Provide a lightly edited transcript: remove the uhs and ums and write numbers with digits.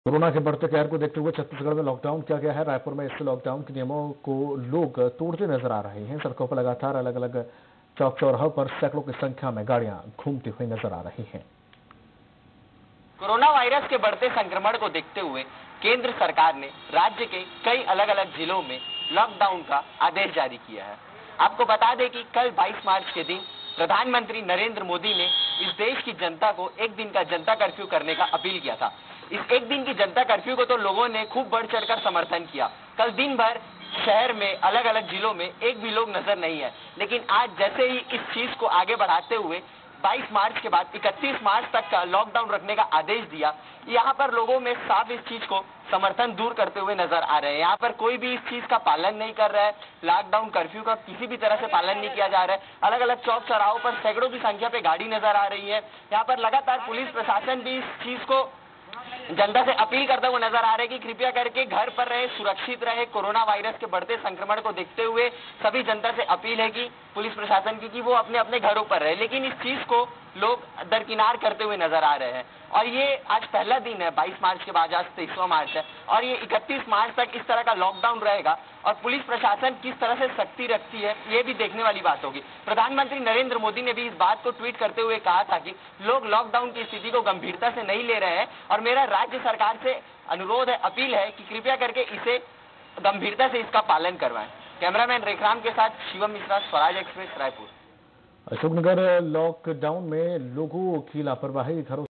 Corona के बढ़ते कहर को देखते हुए छत्तीसगढ़ में लॉकडाउन किया गया है। रायपुर में इस लॉकडाउन के नियमों को लोग तोड़ते नजर आ रहे हैं। सड़कों पर लगातार अलग अलग चौक चौराहों पर सैकड़ों की संख्या में गाड़ियां घूमती हुई नजर आ रही हैं। कोरोना वायरस के बढ़ते संक्रमण को देखते हुए केंद्र सरकार ने राज्य के कई अलग अलग जिलों में लॉकडाउन का आदेश जारी किया है। आपको बता दें कि कल 22 मार्च के दिन प्रधानमंत्री नरेंद्र मोदी ने इस देश की जनता को एक दिन का जनता कर्फ्यू करने का अपील किया था। इस एक दिन की जनता कर्फ्यू को तो लोगों ने खूब बढ़ चढ़कर समर्थन किया। कल दिन भर शहर में अलग अलग जिलों में एक भी लोग नजर नहीं है, लेकिन आज जैसे ही इस चीज को आगे बढ़ाते हुए 22 मार्च के बाद 31 मार्च तक का लॉकडाउन रखने का आदेश दिया, यहाँ पर लोगों में साफ इस चीज को समर्थन दूर करते हुए नजर आ रहे हैं। यहाँ पर कोई भी इस चीज का पालन नहीं कर रहा है। लॉकडाउन कर्फ्यू का किसी भी तरह से पालन नहीं किया जा रहा है। अलग अलग चौक चौराहों पर सैकड़ों की संख्या पे गाड़ी नजर आ रही है। यहाँ पर लगातार पुलिस प्रशासन भी इस चीज को जनता से अपील करते हुए नजर आ रहे हैं कि कृपया करके घर पर रहे, सुरक्षित रहे। कोरोना वायरस के बढ़ते संक्रमण को देखते हुए सभी जनता से अपील है कि पुलिस प्रशासन की कि वो अपने अपने घरों पर रहे, लेकिन इस चीज को लोग दरकिनार करते हुए नजर आ रहे हैं। और ये आज पहला दिन है, 22 मार्च के बाद आज 23वां मार्च है और ये 31 मार्च तक इस तरह का लॉकडाउन रहेगा और पुलिस प्रशासन किस तरह से सख्ती रखती है ये भी देखने वाली बात होगी। प्रधानमंत्री नरेंद्र मोदी ने भी इस बात को ट्वीट करते हुए कहा था कि लोग लॉकडाउन की स्थिति को गंभीरता से नहीं ले रहे हैं और मेरा राज्य सरकार से अनुरोध है, अपील है कि कृपया करके इसे गंभीरता से इसका पालन करवाएं। कैमरामैन रेखराम के साथ शिवम मिश्रा, स्वराज एक्सप्रेस, रायपुर। अशोकनगर लॉकडाउन में लोगों की लापरवाही घरों